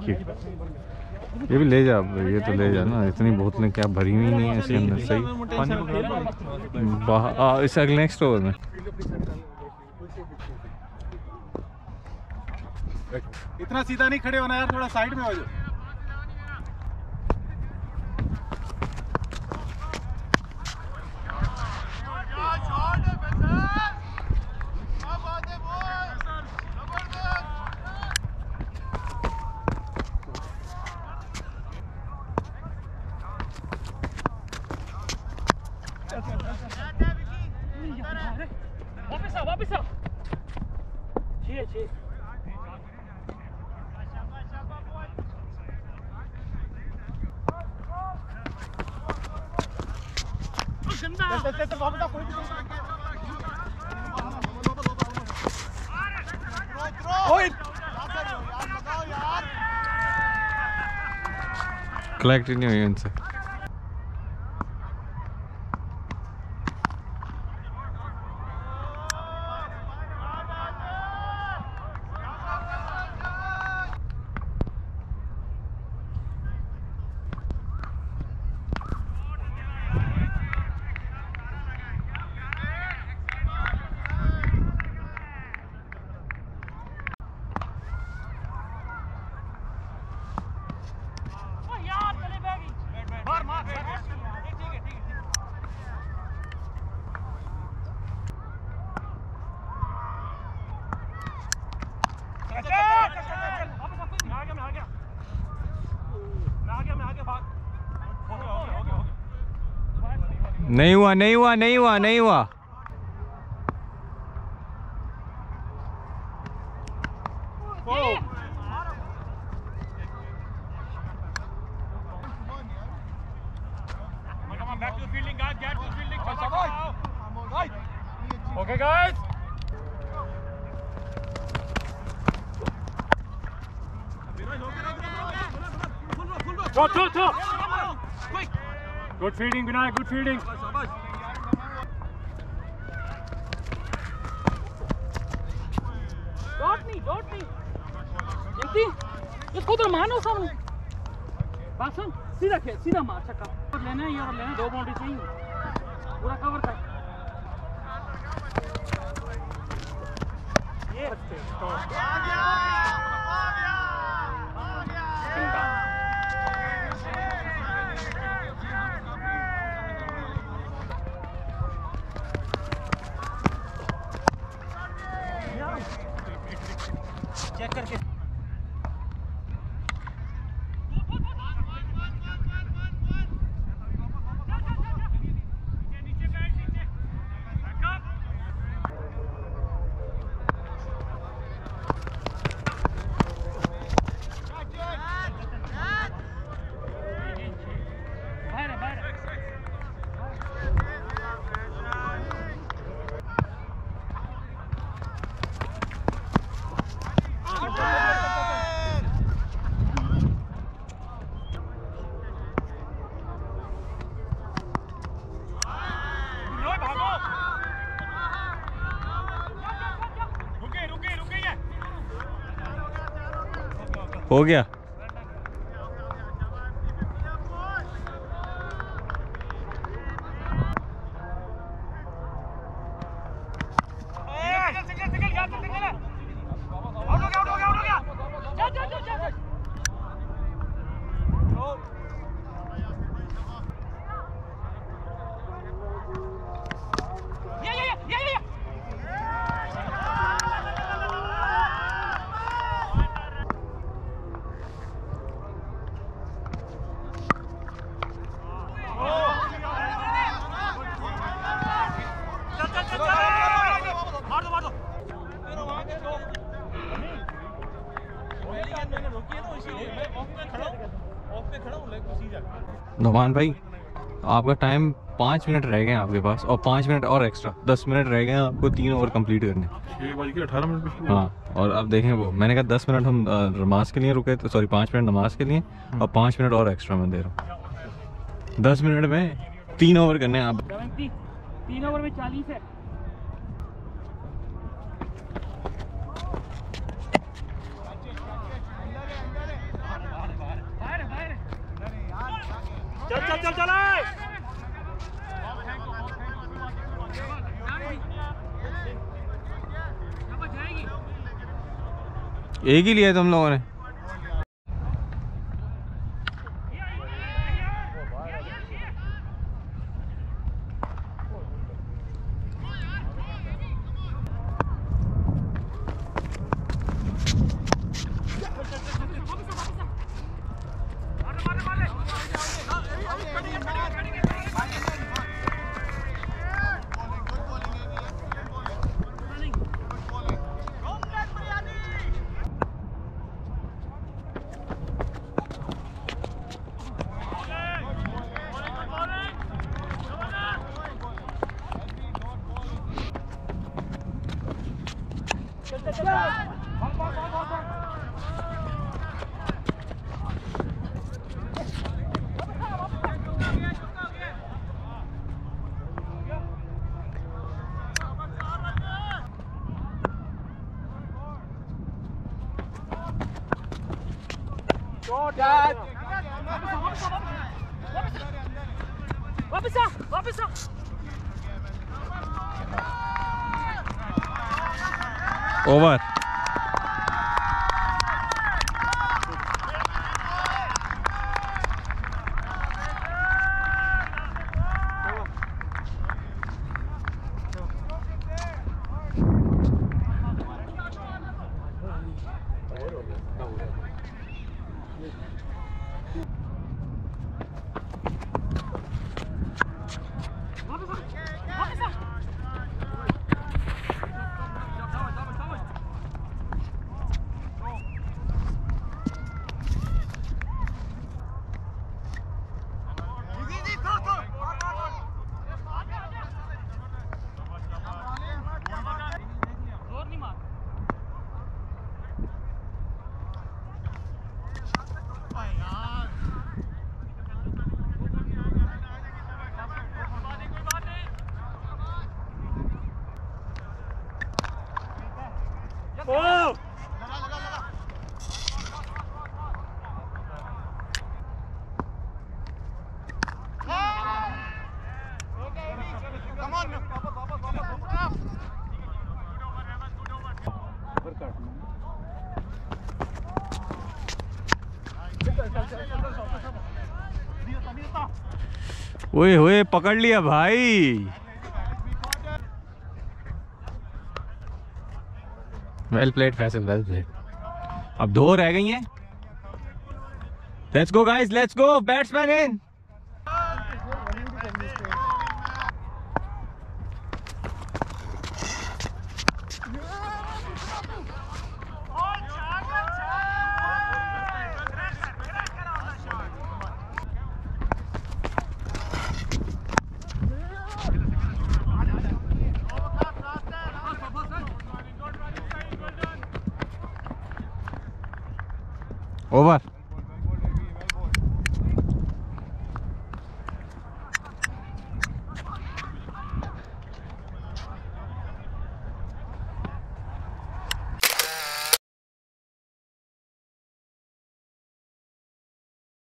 Thank you. ये भी ले जा, ये तो ले जा ना, इतनी बोतलें क्या भरी हुई नहीं है इसके अंदर। सही इस अगले नेक्स्ट ओवर में इतना सीधा नहीं खड़े होना यार, थोड़ा साइड में हो जाओ। वापस आओ। छे कलेक्ट ही नहीं हुई इनसे। नहीं हुआ। Okay guys. Go. Quick. Good feeding, Vinay. Good feeding. Don't me. Inti, इसको तो मानो सामने। बासन सीधा मार छक्का। और लेना है, ये और लेना, 2 बाउंड्री चाहिए। पूरा कवर कर। ये चेक करके हो गया। नुमान भाई, आपका टाइम 5 मिनट रह गए हैं आपके पास, और 5 मिनट और एक्स्ट्रा 10 मिनट रह गए हैं आपको 3 ओवर कंप्लीट करने। 18 मिनट। हाँ, और अब देखें, वो मैंने कहा 10 मिनट हम नमाज के लिए रुके, तो सॉरी 5 मिनट नमाज के लिए, और 5 मिनट और एक्स्ट्रा मैं दे रहा हूँ। 10 मिनट में 3 ओवर करने हैं आप। 3 ओवर में 40 है। चल चल चल चल एक ही लिया तुम लोगों ने। वापस आ वापस आ। ओवर। ओए होए पकड़ लिया भाई। Well played Faisal, well played. अब 2 रह गई हैं। Let's go guys, let's go, batsman in. Over.